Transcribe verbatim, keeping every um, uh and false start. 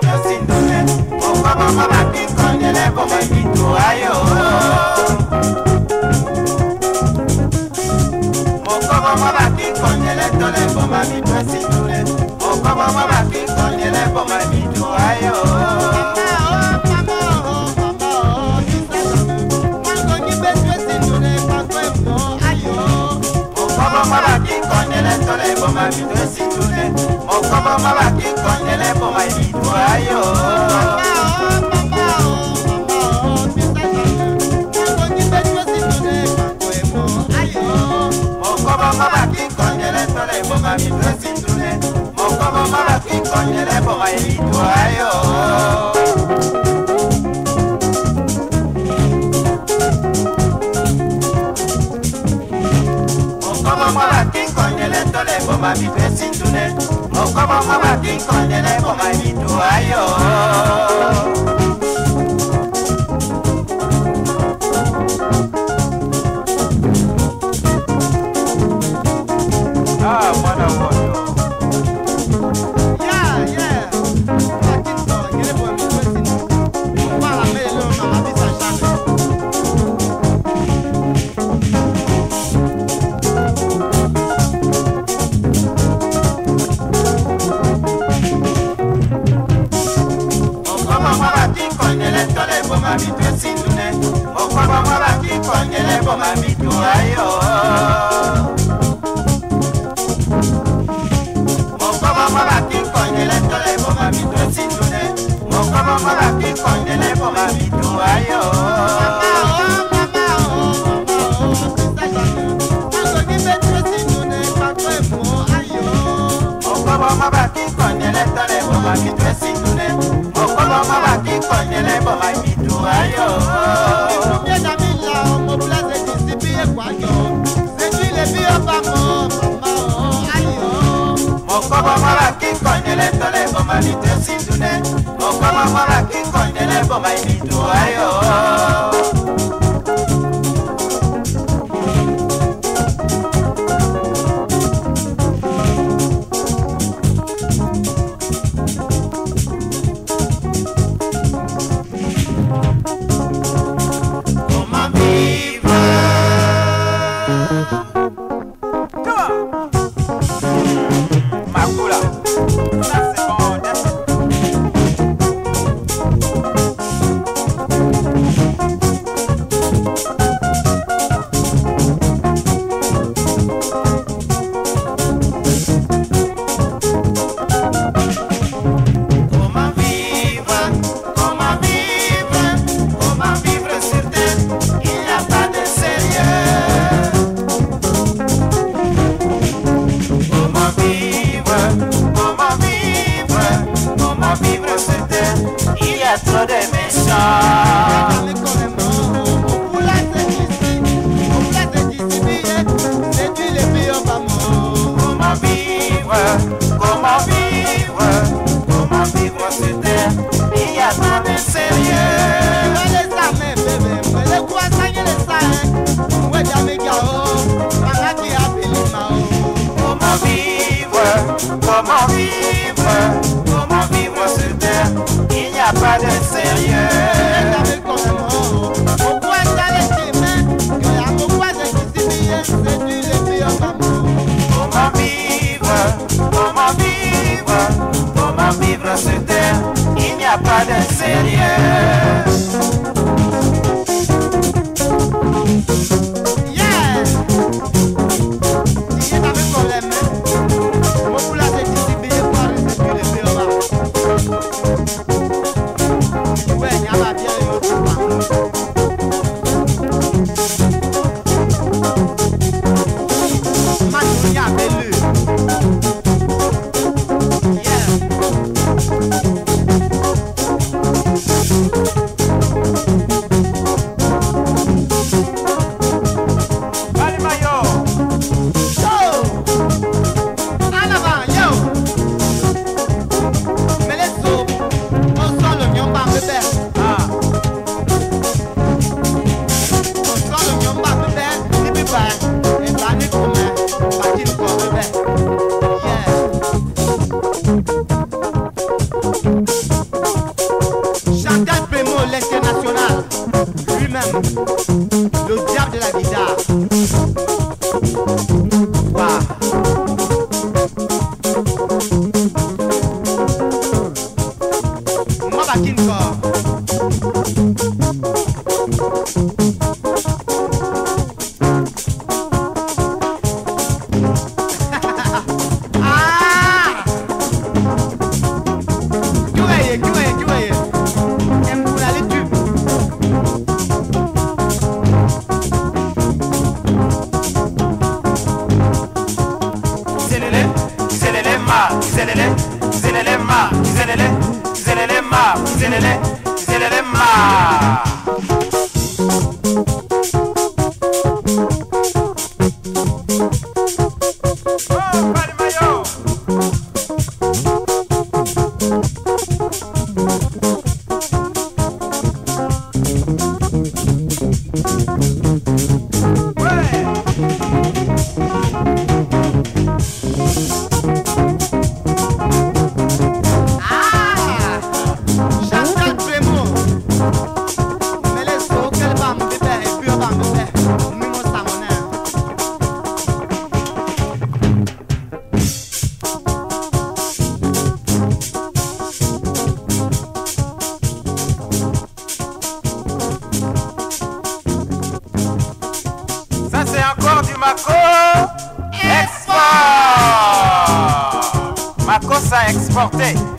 sindune. Moko mama baki konyele boma bitu ayo. Moko mama baki konyele tole boma bitu sindune. Moko mama baki konyele boma bitu ayo. Mama baki konyele tole boma bitu sindune. Moko mama baki konyele boma bitu ayo. Moko mama baki konyele tole boma bitu sindune. Moko mama baki konyele boma bitu ayo. Mama baki konyele tole boma bitu sindune. Moko mama baki konyele boma bitu ayo. Ah, mwana wono. Yeah, yeah. Baki konyele boma bitu sindune. Mwana melo mama bisa shame. Tole boma bitu sindune. Moko mama baki konyele boma bitu ayo. Moko mama baki konyele tole boma bitu sindune. Moko mama baki konyele boma bitu ayo. Moko mama baki konyele tole boma bitu sindune. Moko mama baki konyele boma bitu ayo. Moko mama baki konyele tole boma bitu sindune. Moko mama baki konyele boma bitu ayo. Comment vivre, comment vivre sur terre, il n'y a pas de sérieux. Pourquoi t'as les mains, que la pourquoi j'ai dissimulé, c'est du les comment vivre, comment vivre, comment vivre sur terre, il n'y a pas de sérieux. Yeah. Kinko. Ah! Curieux, curieux, curieux. Aime pour la lecture. Zelele, zelele ma, zelele, zelele ma, zelele, zelele ma, zelele, zelele ma. Oh, Padre Mayor. Ça c'est encore du Mako Export. Mako ça exporté.